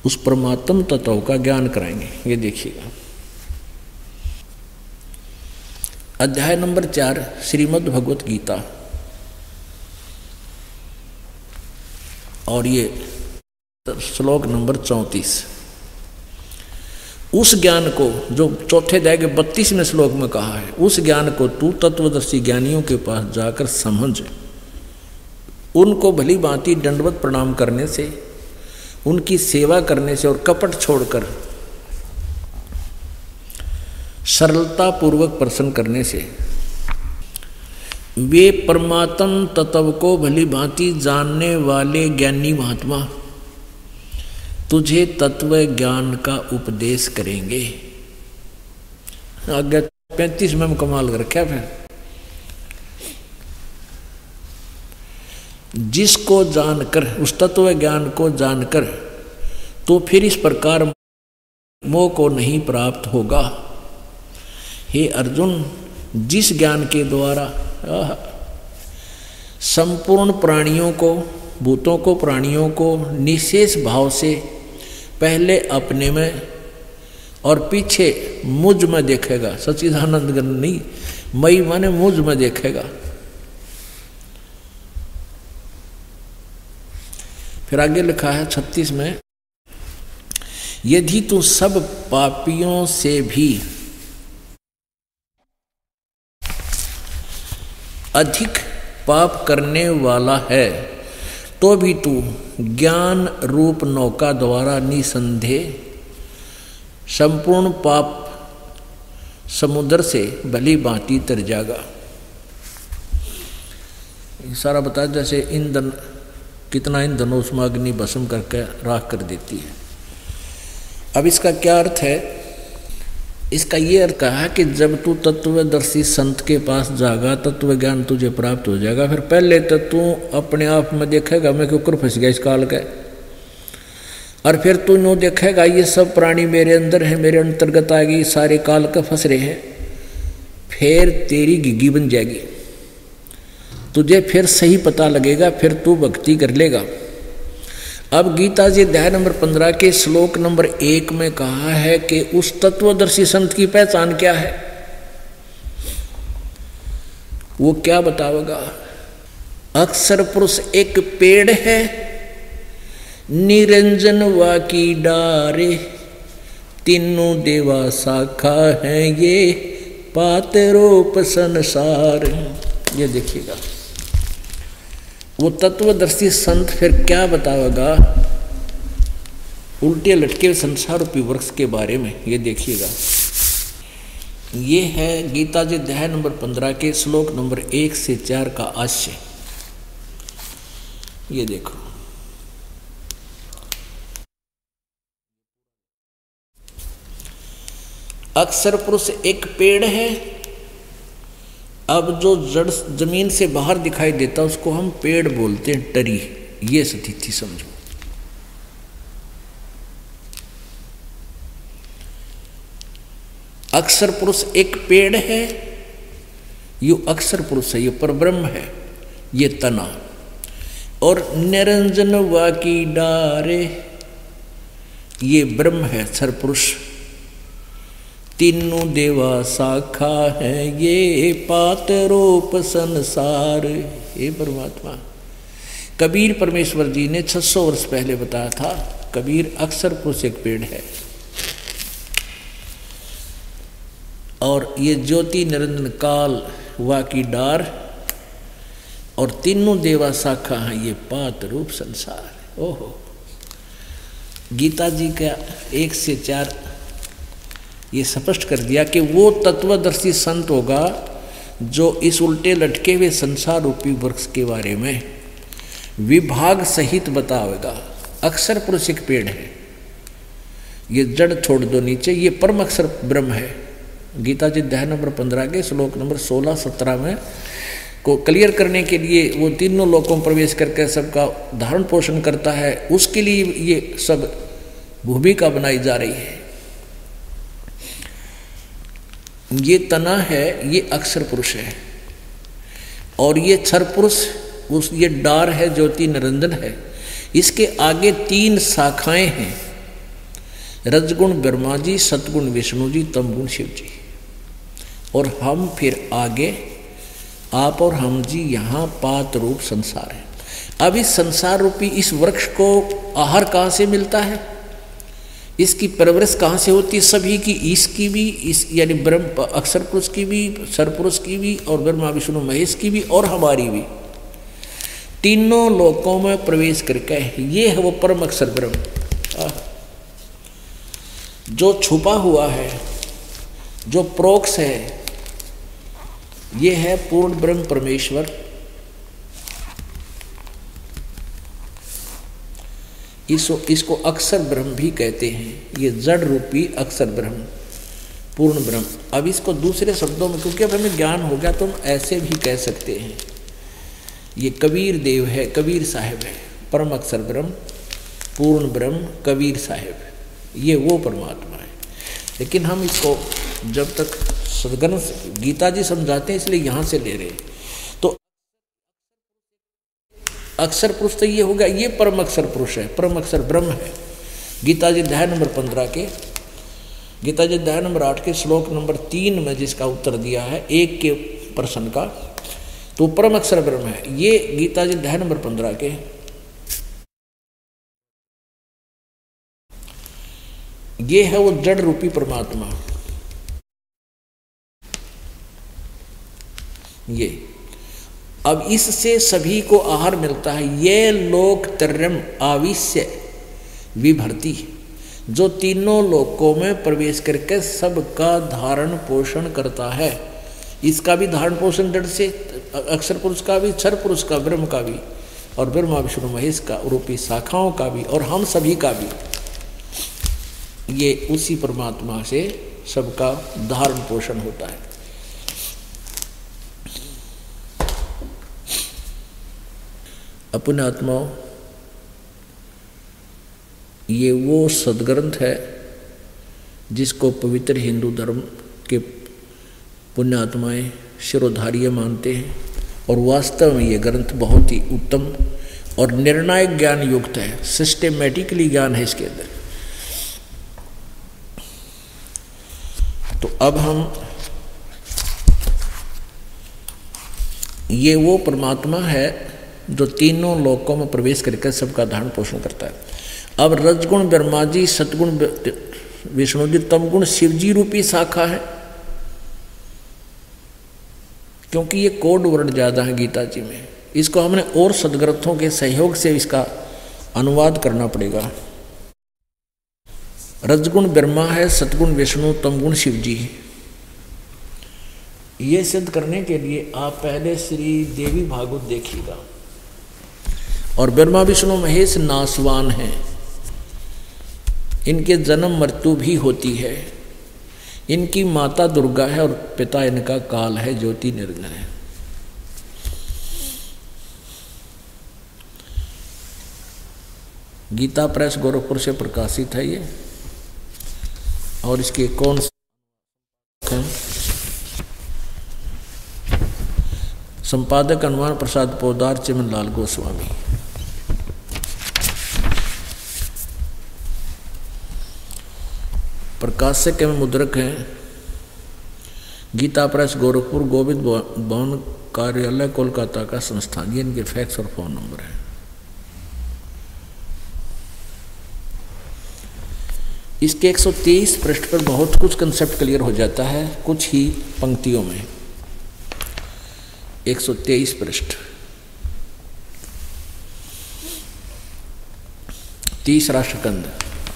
उस परमात्म तत्व का ज्ञान कराएंगे। ये देखिएगा अध्याय नंबर 4 श्रीमद् भगवत गीता, और ये श्लोक नंबर 34। उस ज्ञान को जो चौथे अध्याय के 32वें श्लोक में कहा है, उस ज्ञान को तू तत्वदर्शी ज्ञानियों के पास जाकर समझ, उनको भली भांति दंडवत प्रणाम करने से, उनकी सेवा करने से और कपट छोड़कर सरलता पूर्वक प्रसन्न करने से वे परमात्म तत्व को भली भांति जानने वाले ज्ञानी महात्मा तुझे तत्व ज्ञान का उपदेश करेंगे। आगे 35 में कमाल कर रखा फिर, जिसको जानकर, उस तत्व ज्ञान को जानकर तो फिर इस प्रकार मोह को नहीं प्राप्त होगा। हे अर्जुन, जिस ज्ञान के द्वारा संपूर्ण प्राणियों को, भूतों को, प्राणियों को निशेष भाव से पहले अपने में और पीछे मुझ में देखेगा, सच्चिदानंद गण नहीं, मई माने मुझ में देखेगा। फिर आगे लिखा है 36 में, यदि तू सब पापियों से भी अधिक पाप करने वाला है तो भी तू ज्ञान रूप नौका द्वारा निसंदेह संपूर्ण पाप समुद्र से भली भांति तर जाएगा। सारा बताया जैसे ईंधन, कितना ईंधन उसमें अग्नि भस्म करके राख कर देती है। अब इसका क्या अर्थ है? इसका ये अर्थ कहा कि जब तू तत्वदर्शी संत के पास जाएगा, तत्व ज्ञान तुझे प्राप्त हो जाएगा। फिर पहले तो तू अपने आप में देखेगा मैं क्यों कर फंस गया इस काल का, और फिर तू नो देखेगा ये सब प्राणी मेरे अंदर है, मेरे अंतर्गत आएगी, सारे काल का फंस रहे हैं। फिर तेरी घिघी बन जाएगी, तुझे फिर सही पता लगेगा, फिर तू भक्ति कर लेगा। अब गीता जी अध्याय नंबर 15 के श्लोक नंबर 1 में कहा है कि उस तत्वदर्शी संत की पहचान क्या है, वो क्या बतावेगा? अक्षर पुरुष एक पेड़ है, निरंजन वा की डारे, तीनों देवा शाखा है, ये पातरोप संसार। ये देखिएगा वो तत्वदर्शी संत फिर क्या बतावेगा उल्टे लटके संसार रूपी वृक्ष के बारे में। ये देखिएगा, ये है गीता जी अध्याय नंबर 15 के श्लोक नंबर 1 से 4 का आशय। ये देखो, अक्षर पुरुष एक पेड़ है। अब जो जड़ जमीन से बाहर दिखाई देता उसको हम पेड़ बोलते हैं, टरी। ये स्थिति समझो। अक्षर पुरुष एक पेड़ है, ये अक्षर पुरुष है, ये परब्रह्म है, ये तना। और निरंजन वा की डारे, ये ब्रह्म है, अक्षर पुरुष। तीनों देवा शाखा है, ये पातरोप संसार। हे परमात्मा, कबीर परमेश्वर जी ने 600 वर्ष पहले बताया था, कबीर अक्षर पुरुष एक पेड़ है और ये ज्योति निरंजन काल वा की डार, और तीनों देवा शाखा है, ये पात रूप संसार। ओहो, गीता जी का 1 से 4 ये स्पष्ट कर दिया कि वो तत्वदर्शी संत होगा जो इस उल्टे लटके हुए संसार रूपी वृक्ष के बारे में विभाग सहित बतावेगा। अक्षर पुरुष एक पेड़ है, ये जड़ छोड़ दो नीचे, ये परम अक्षर ब्रह्म है। गीता जी अध्याय नंबर 15 के श्लोक नंबर 16-17 में को क्लियर करने के लिए वो तीनों लोकों में प्रवेश करके सबका धारण पोषण करता है, उसके लिए ये सब भूमिका बनाई जा रही है। ये तना है, ये अक्षर पुरुष है, और ये क्षर पुरुष उस ये डार है, ज्योति निरंजन है। इसके आगे 3 शाखाएं हैं, रजगुण ब्रह्मा जी, सतगुण विष्णु जी, तमगुण शिव जी। और हम फिर आगे आप और हम जी यहाँ पात रूप संसार है। अब इस संसार रूपी इस वृक्ष को आहार कहाँ से मिलता है, इसकी परवरिश कहाँ से होती है सभी की, इसकी भी, इस यानी ब्रह्म अक्षर पुरुष की भी, सरपुरुष की भी, और ब्रह्मा विष्णु महेश की भी, और हमारी भी, तीनों लोकों में प्रवेश करके ये है वो परम अक्षर ब्रह्म। जो छुपा हुआ है, जो प्रोक्ष है, ये है पूर्ण ब्रह्म परमेश्वर। इसको अक्षर ब्रह्म भी कहते हैं। ये जड़ रूपी अक्षर ब्रह्म, पूर्ण ब्रह्म। अब इसको दूसरे शब्दों में, क्योंकि अब हमें ज्ञान हो गया तो हम ऐसे भी कह सकते हैं, ये कबीर देव है, कबीर साहब है, परम अक्षर ब्रह्म, पूर्ण ब्रह्म, कबीर साहब, ये वो परमात्मा है। लेकिन हम इसको जब तक सदग्रंथ गीता जी समझाते हैं इसलिए यहाँ से ले रहे हैं। तो अक्षर पुरुष तो ये हो गया, ये परम अक्षर पुरुष है, परम अक्षर ब्रह्म है। गीता जी अध्याय नंबर 15 के, गीता जी अध्याय नंबर 8 के श्लोक नंबर 3 में जिसका उत्तर दिया है एक के प्रश्न का, तो परम अक्षर ब्रह्म है। ये गीता जी अध्याय नंबर 15 के, ये है वो जड़ रूपी परमात्मा। ये अब इससे सभी को आहार मिलता है। ये लोक त्रयम् आविश्य विभर्ति, जो तीनों लोकों में प्रवेश करके सबका धारण पोषण करता है। इसका भी धारण पोषण जड़ से, अक्षर पुरुष का भी, क्षर पुरुष का, ब्रह्म का भी, और ब्रह्मा विष्णु महेश का रूपी शाखाओं का भी, और हम सभी का भी। ये उसी परमात्मा से सबका धारण पोषण होता है। अपने आत्माओं, ये वो सदग्रंथ है जिसको पवित्र हिंदू धर्म के पुण्यात्माएं शिरोधार्य मानते हैं, और वास्तव में ये ग्रंथ बहुत ही उत्तम और निर्णायक ज्ञान युक्त है। सिस्टेमेटिकली ज्ञान है इसके अंदर। तो अब हम, ये वो परमात्मा है जो तीनों लोकों में प्रवेश करके सबका धारण पोषण करता है। अब रजगुण ब्रह्मा जी, सतगुण विष्णु जी, तमगुण शिव जी रूपी शाखा है। क्योंकि ये कोड वर्ड ज़्यादा है गीता जी में, इसको हमने और सदग्रंथों के सहयोग से इसका अनुवाद करना पड़ेगा। रजगुण ब्रह्मा है, सतगुण विष्णु, तमगुण शिव जी। ये सिद्ध करने के लिए आप पहले श्री देवी भागवत देखिएगा। और ब्रह्मा विष्णु महेश नासवान हैं, इनके जन्म मृत्यु भी होती है। इनकी माता दुर्गा है और पिता इनका काल है, ज्योति निरंजन है। गीता प्रेस गोरखपुर से प्रकाशित है ये। और इसके कौन हैं? संपादक हनुमान प्रसाद पोदार, चिमन लाल गोस्वामी। प्रकाशक एवं मुद्रक हैं गीता प्रेस गोरखपुर, गोविंद भवन कार्यालय कोलकाता का संस्थान। ये इनके फैक्स और फोन नंबर है। इसके 123 पृष्ठ पर बहुत कुछ कंसेप्ट क्लियर हो जाता है कुछ ही पंक्तियों में। 123 पृष्ठ, तीसरा स्कंद।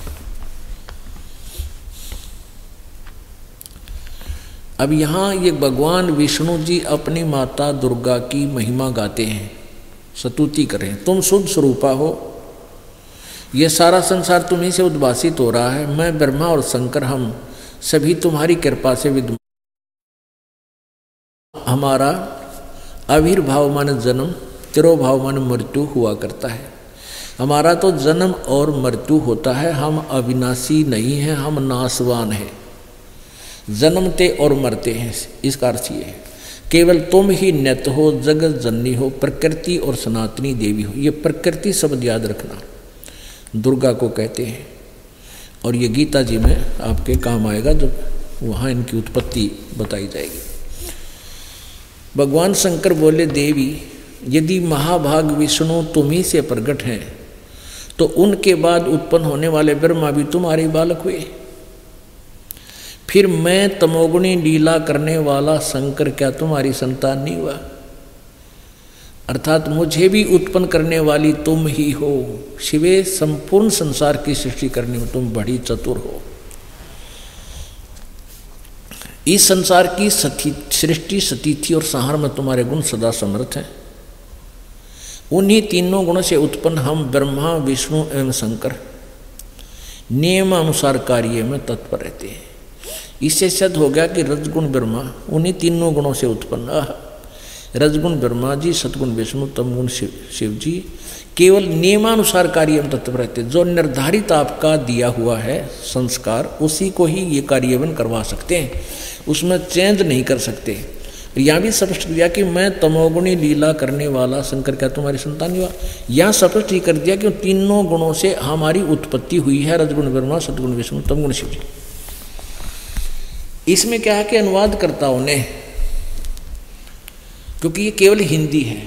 अब यहाँ ये भगवान विष्णु जी अपनी माता दुर्गा की महिमा गाते हैं, स्तुति करें। तुम शुद्ध स्वरूपा हो, ये सारा संसार तुम्हीं से उद्भासित हो रहा है। मैं ब्रह्मा और शंकर, हम सभी तुम्हारी कृपा से विद्यमान। हमारा आविर्भाव माने जन्म, तिरोभाव माने मृत्यु हुआ करता है। हमारा तो जन्म और मृत्यु होता है, हम अविनाशी नहीं हैं, हम नाशवान हैं। जन्मते और मरते हैं, इसका अर्थ ये है। केवल तुम ही नित्य हो, जगत जननी हो, प्रकृति और सनातनी देवी हो। ये प्रकृति शब्द याद रखना, दुर्गा को कहते हैं। और ये गीता जी में आपके काम आएगा जब वहाँ इनकी उत्पत्ति बताई जाएगी। भगवान शंकर बोले, देवी यदि महाभाग विष्णु तुम्ही से प्रकट हैं तो उनके बाद उत्पन्न होने वाले ब्रह्मा भी तुम्हारे बालक हुए, फिर मैं तमोगुणी लीला करने वाला शंकर क्या तुम्हारी संतान नहीं हुआ? अर्थात मुझे भी उत्पन्न करने वाली तुम ही हो। शिवे, संपूर्ण संसार की सृष्टि करने में तुम बड़ी चतुर हो। इस संसार की सृष्टि, स्थिति और संहार में तुम्हारे गुण सदा समर्थ हैं। उन्हीं तीनों गुणों से उत्पन्न हम ब्रह्मा, विष्णु एवं शंकर नियमानुसार कार्य में तत्पर रहते हैं। इससे सिद्ध हो गया कि रजगुण ब्रह्मा उन्हीं तीनों गुणों से उत्पन्न, रजगुण ब्रह्मा जी, सतगुण विष्णु, तमगुण शिव जी केवल नियमानुसार कार्य में तत्पर रहते। जो निर्धारित आपका दिया हुआ है संस्कार, उसी को ही ये कार्यान्वयन करवा सकते हैं, उसमें चेंज नहीं कर सकते। यहाँ भी स्पष्ट किया कि मैं तमोगुणी लीला करने वाला शंकर क्या तुम्हारी संतान हुआ। यहाँ स्पष्ट ही कर दिया कि तीनों गुणों से हमारी उत्पत्ति हुई है, रजगुण ब्रह्मा, सतगुण विष्णु, तमगुण शिव जी। इसमें क्या है कि अनुवादकर्ताओं ने, क्योंकि ये केवल हिंदी है,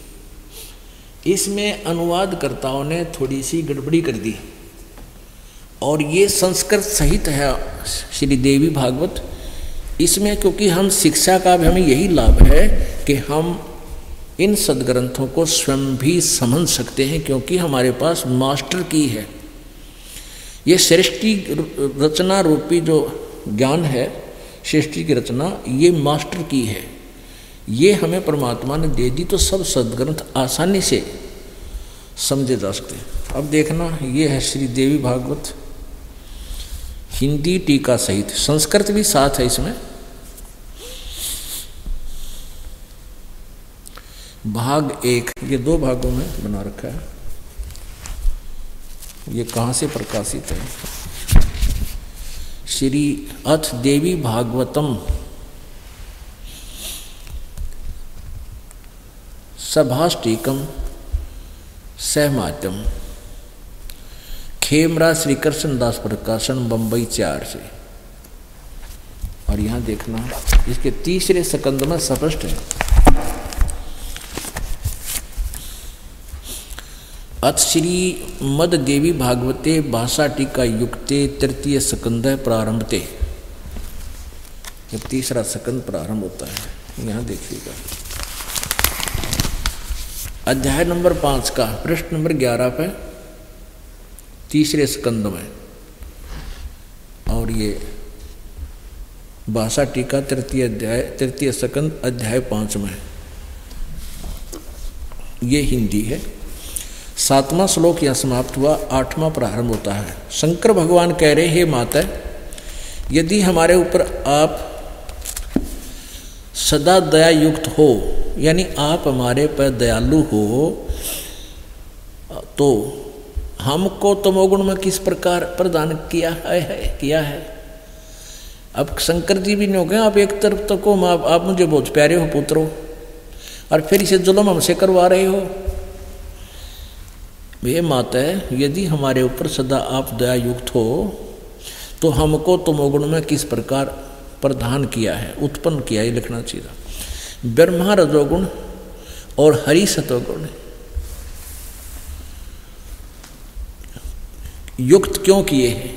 इसमें अनुवादकर्ताओं ने थोड़ी सी गड़बड़ी कर दी और ये संस्कृत सहित है श्री देवी भागवत। इसमें क्योंकि हम शिक्षा का भी हमें यही लाभ है कि हम इन सदग्रंथों को स्वयं भी समझ सकते हैं, क्योंकि हमारे पास मास्टर की है। ये सृष्टि रचना रूपी जो ज्ञान है, सृष्टि की रचना, ये मास्टर की है। ये हमें परमात्मा ने दे दी तो सब सदग्रंथ आसानी से समझे जा सकते हैं। अब देखना, ये है श्री देवी भागवत हिंदी टीका सहित, संस्कृत भी साथ है इसमें। भाग 1, ये 2 भागों में बना रखा है। ये कहाँ से प्रकाशित है? श्री अथ देवी भागवतम सभाष्टिकम सहमात्यम, खेमरा श्री कृष्ण दास प्रकाशन, बंबई 4 से। और यहाँ देखना, इसके तीसरे स्कंद में स्पष्ट है। अथ श्री मद देवी भागवते भाषा टीका युक्ते तृतीय स्कंद प्रारंभते, जब तीसरा स्कंद प्रारंभ होता है। यहाँ देखिएगा, अध्याय नंबर 5 का पृष्ठ नंबर 11 पे तीसरे स्कंद में, और ये भाषा टीका तृतीय स्कंद अध्याय 5 में, ये हिंदी है। 7वां श्लोक यहाँ समाप्त हुआ, 8वां प्रारंभ होता है। शंकर भगवान कह रहे, हे माता, यदि हमारे ऊपर आप सदा दया युक्त हो, यानी आप हमारे पर दयालु हो, तो हमको तमोगुण में किस प्रकार प्रदान किया है। अब शंकर जी भी नहीं हो गए, आप एक तरफ तक हो, आप मुझे बहुत प्यारे हो पुत्र हो, और फिर इसे जुल्म हमसे करवा रहे हो। ये माता है, यदि हमारे ऊपर सदा आप दया युक्त हो तो हमको तमोगुण में किस प्रकार प्रदान किया है, उत्पन्न किया है, लिखना चाहिए। ब्रह्मा रजोगुण और हरि सतोगुण युक्त क्यों किए हैं,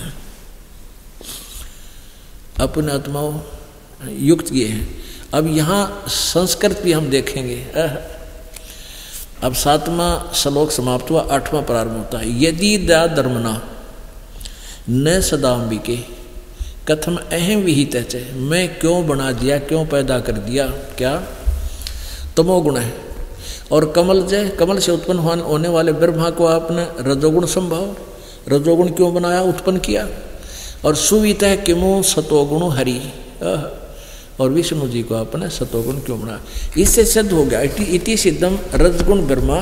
अपने आत्माओं युक्त किए हैं। अब यहाँ संस्कृत भी हम देखेंगे। अब 7वां श्लोक समाप्त हुआ, 8वां प्रारंभ होता है। यदि दया धर्मना न सदाम्बिके कथम अहम विहित है, मैं क्यों बना दिया, क्यों पैदा कर दिया, क्या तमोगुण है। और कमल से उत्पन्न होने वाले ब्रह्मा को आपने रजोगुण संभाव, रजोगुण क्यों बनाया, उत्पन्न किया। और सुवित है किमु सतोगुण हरि, और विष्णु जी को आपने सतोगुण क्यों बनाया। इससे सिद्ध हो गया, इति सिद्धम रजगुण ब्रह्मा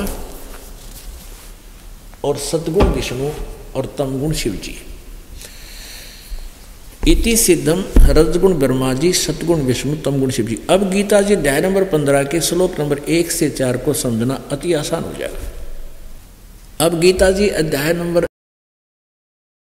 और सतगुण विष्णु और तमगुण शिव जी। इति सिद्धम रजगुण ब्रह्मा जी, सतगुण विष्णु, तमगुण शिव जी। अब गीता जी अध्याय नंबर 15 के श्लोक नंबर 1 से 4 को समझना अति आसान हो जाएगा। अब गीता जी अध्याय नंबर